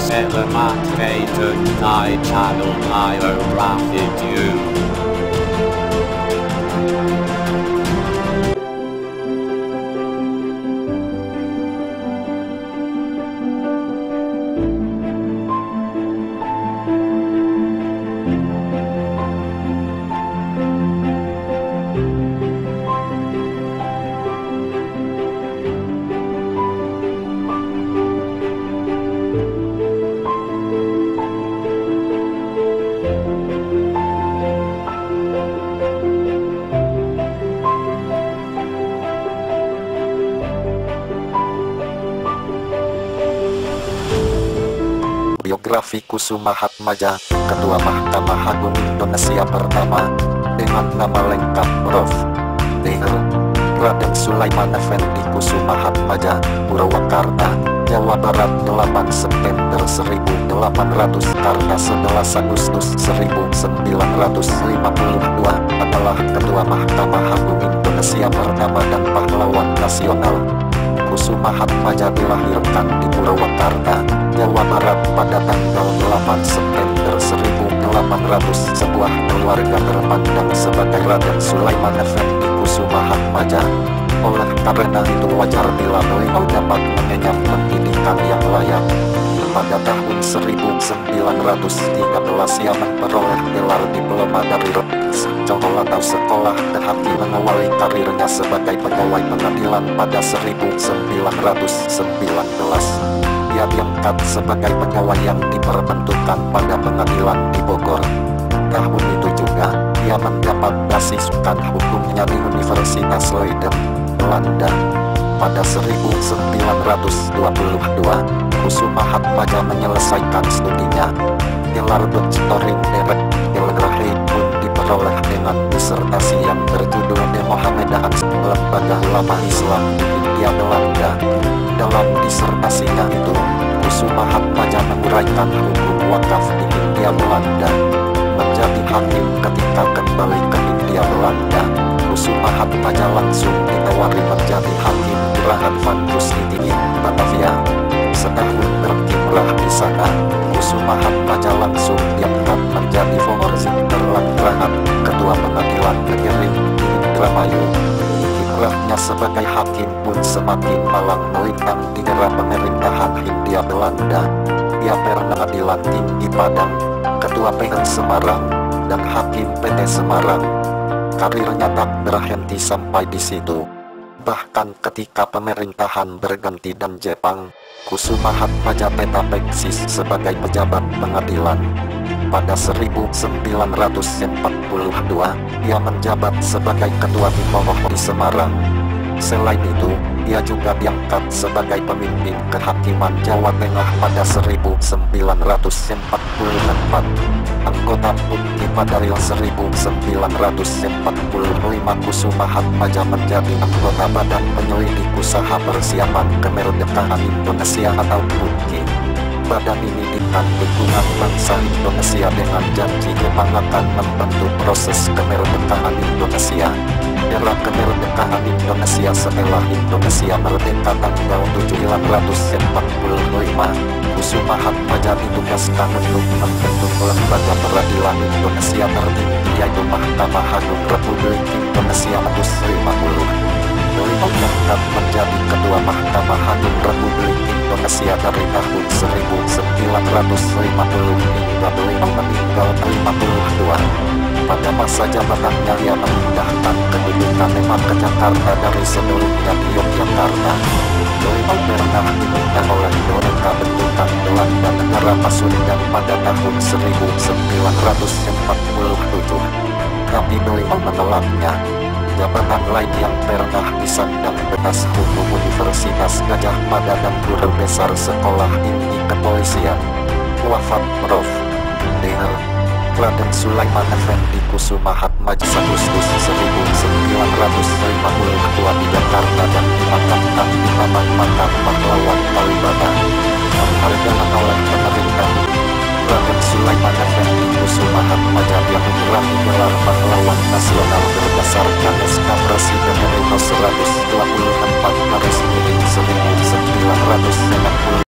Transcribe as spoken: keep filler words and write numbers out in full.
Elevator Night Channel Biographic You. Biografi Kusuma Hatmaja, Ketua Mahkamah Agung Indonesia pertama, dengan nama lengkap Profesor Dr Raden Sulaiman Effendi Kusuma Hatmaja, Purwakarta, Jawa Barat, delapan September seribu delapan ratus karena sebelas Agustus seribu sembilan ratus lima puluh dua, adalah Ketua Mahkamah Agung Indonesia pertama dan pahlawan nasional. Kusuma Hatmaja dilahirkan di Purwakarta, Jawa Barat pada tanggal delapan September seribu delapan ratus. Sebuah keluarga terpandang sebagai Raden Sulaiman Effendi Kusuma Hatmaja. Oleh karena itu wajar bila beliau dapat mengenyam pendidikan yang layak. Pada tahun seribu sembilan ratus tiga belas ia memperoleh gelar diploma dari Sekolah atau Sekolah Kehakiman. Mengawali karirnya sebagai pegawai pengadilan pada seribu sembilan ratus sembilan belas. Ia diangkat sebagai pegawai yang diperbentukkan pada pengadilan di Bogor. Tahun itu juga ia mendapat beasiswa hukumnya di Universitas Leiden, Belanda. Pada seribu sembilan ratus dua puluh dua, Kusuma Hatmaja menyelesaikan studinya. Gelar Doktor in Geografi pun diperoleh dengan disertasi yang berjudul De Mohammedan, Lembaga Ulama Islam di Hindia Belanda. Dalam disertasinya itu, Kusuma Hatmaja menguraikan hukum wakaf di Hindia Belanda. Menjadi hakim ketika kembali ke Hindia Belanda, Kusuma Hatmaja langsung ditawari menjadi hakim Gerahan Van Kusiti, Batavia. Setahun berkiprah di sana, Kusuma Hatmaja langsung diangkat menjadi Voorzitter Landrahan, Ketua Pengadilan Negeri di Indramayu. Kiprahnya sebagai hakim pun semakin malang melintang di era pemerintahan Hindia Belanda. Ia pernah Pengadilan Tinggi Padang, Ketua P N Semarang, dan Hakim P T Semarang. Karirnya tak berhenti sampai di situ. Bahkan ketika pemerintahan berganti dan Jepang, Kusuma Hatmaja tetap eksis sebagai pejabat pengadilan. Pada seribu sembilan ratus empat puluh dua, ia menjabat sebagai Ketua Timoroh di Semarang. Selain itu, ia juga diangkat sebagai pemimpin kehakiman Jawa Tengah pada seribu sembilan ratus empat puluh empat. Anggota Putki pada seribu sembilan ratus empat puluh lima, Kusuma Hatmaja menjadi anggota Badan Penyelidik Usaha Persiapan Kemerdekaan Indonesia atau Putki. Badan ini diberikan dukungan bangsa Indonesia dengan janji Jepang akan membantu proses kemerdekaan Indonesia. Era kemerdekaan Indonesia setelah Indonesia merdeka tanggal tujuh belas Agustus empat puluh lima, Kusuma Hatmaja ditugaskan untuk membentuk lembaga peradilan Indonesia tertinggi, yaitu Mahkamah Agung Republik Indonesia tahun lima puluh. Beliau diangkat menjadi Ketua Mahkamah Agung Republik Indonesia dari tahun seribu sembilan ratus lima puluh hingga beliau meninggal lima puluh dua. Pada masa jabatannya ia memindahkan kedudukan Demak ke Jakarta dari sebelumnya di Yogyakarta. Beliau pernah diminta oleh Mereka Bentukan Belanda Negara Pasundan pada tahun seribu sembilan ratus empat puluh tujuh. Tapi beliau menolaknya. Jabatan lain yang pernah disandang bekas hukum Universitas Gajah Mada dan Guru Besar Sekolah Tinggi Kepolisian. Wafat Profesor Dr Raden Sulaiman Effendi Kusuma Hatmaja Agustus seribu sembilan ratus lima puluh dua di Jakarta dan dimakamkan di Taman Makam Pahlawan Kalibata. Penghargaan oleh pemerintah. Raden Sulaiman Effendi Kusuma Hatmaja yang meraih gelar pahlawan nasional berdasarkan S K Presiden nomor seratus dua puluh empat garis miring seribu sembilan ratus enam puluh